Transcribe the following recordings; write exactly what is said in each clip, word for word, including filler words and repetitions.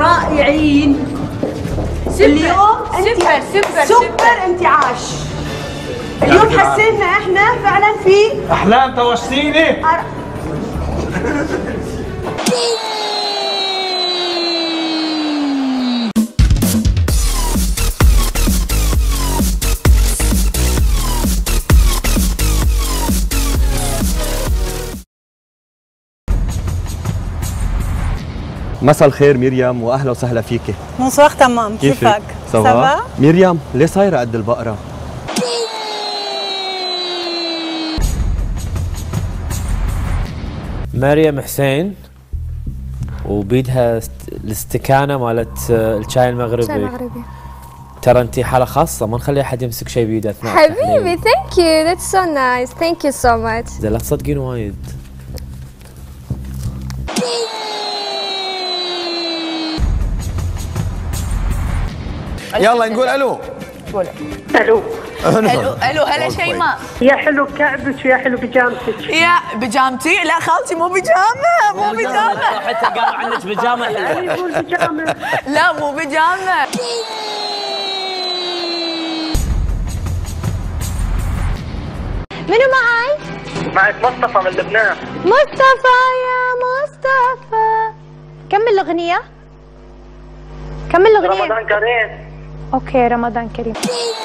رائعين. اليوم سوبر سوبر سوبر انتعاش. اليوم حسينا احنا فعلا في احلام توشتيني. مساء الخير مريم واهلا وسهلا فيكي. بونسوار تمام، كيفك؟ سافا؟ مريم ليه صايره قد البقره؟ مريم حسين وبيدها الاستكانه مالت الشاي المغربي. الشاي المغربي. ترى انت حاله خاصه، ما نخلي احد يمسك شيء بيده اثناء حبيبي ثانك يو ذاتس سو نايس ثانك يو سو ماتش. لا تصدقين وايد. يلا نقول الو. قول الو. الو الو هلا شيماء. يا حلو كعبك ويا حلو بيجامتك. يا بيجامتي؟ لا خالتي مو بيجامه مو بيجامه. حتى قالوا عنك بيجامه حلوه. يقول بيجامه. لا مو بيجامه. منو معي؟ معك مصطفى من لبنان. مصطفى يا مصطفى. كمل الأغنية. كمل الأغنية. رمضان كريم. اوكي رمضان كريم.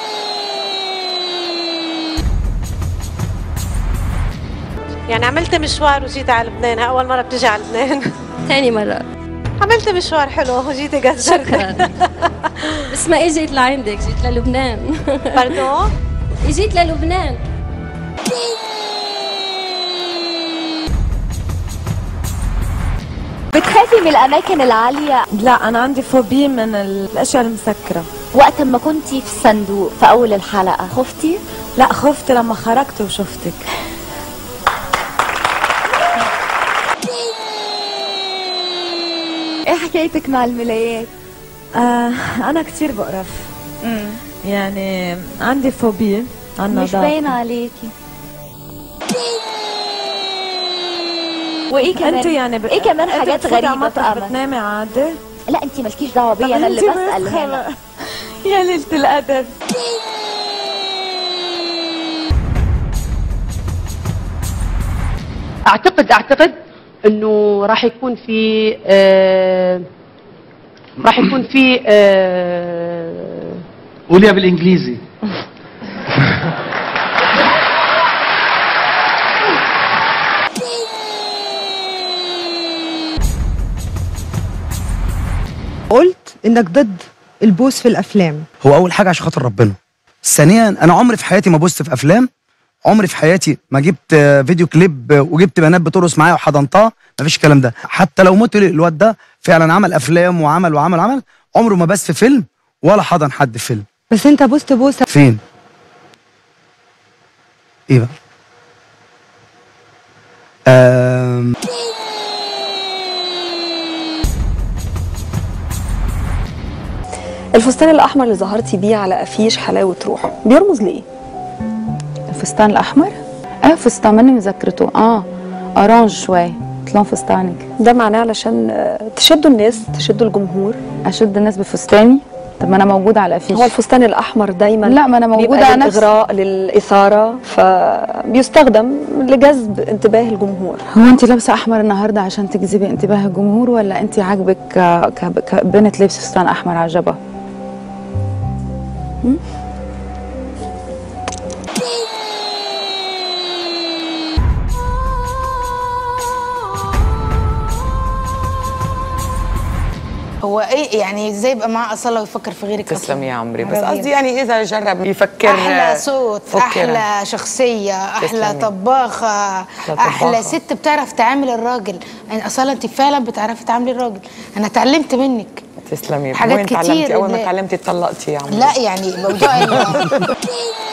يعني عملت مشوار وجيت على لبنان، أول مرة بتجي على لبنان. ثاني مرة. عملت مشوار حلو وجيت قدرت. شكرا. بس ما اجيت لعندك، جيت للبنان. باردون؟ اجيت للبنان. بتخافي من الأماكن العالية؟ لا أنا عندي فوبي من الأشياء المسكرة. وقت ما كنتي في الصندوق في أول الحلقة خفتي؟ لا خفت لما خرجت وشفتك. إيه حكايتك مع الملايات؟ آه أنا كتير بقرف. امم يعني عندي فوبي عن مش باينة عليكي. وايه كمان؟ انت يعني بت... ايه كمان حاجات غريبه بتعمل؟ بتنامي عادي؟ لا انت مالكيش دعوه بيا، انا اللي بسال هنا. يا ليله الادب. اعتقد اعتقد انه راح يكون في آه راح يكون في آه قوليها بالانجليزي. قلت انك ضد البوس في الافلام. هو اول حاجه عشان خاطر ربنا، ثانيا انا عمري في حياتي ما بوست في افلام، عمري في حياتي ما جبت فيديو كليب وجبت بنات بترقص معايا وحضنتها، مفيش الكلام ده. حتى لو مت الواد ده فعلا عمل افلام وعمل وعمل وعمل، عمره ما بس في فيلم ولا حضن حد في فيلم. بس انت بوست بوسه فين؟ ايه بقى؟ أم... الفستان الأحمر اللي ظهرتي بيه على أفيش حلاوة روح بيرمز لإيه؟ الفستان الأحمر؟ اه فستان ماني مذكرته، اه أورانج شوي، لون فستانك. ده معناه علشان تشدوا الناس، تشدوا الجمهور. أشد الناس بفستاني؟ طب ما أنا موجودة على الأفيش. هو الفستان الأحمر دايما لا ما أنا موجودة على نفسي. للإغراء للإثارة، فبيستخدم لجذب انتباه الجمهور. هو أنت لابسة أحمر النهاردة عشان تجذبي انتباه الجمهور، ولا أنت عاجبك كبنت لابسة فستان أحمر عجبها؟ هو ايه يعني ازاي يبقى معاه اصاله ويفكر في غيرك؟ تسلم يا عمري، بس قصدي يعني اذا جرب يفكر. احلى صوت، فكرة. احلى شخصيه، احلى طباخه، احلى ست بتعرف تعامل الراجل. يعني اصاله انت فعلا بتعرفي تعاملي الراجل، انا اتعلمت منك. تسلمي. حاجات وين كتير. تعلمتي؟ اول ما تعلمتي اتطلقتي يا عمري. لا يعني موضوع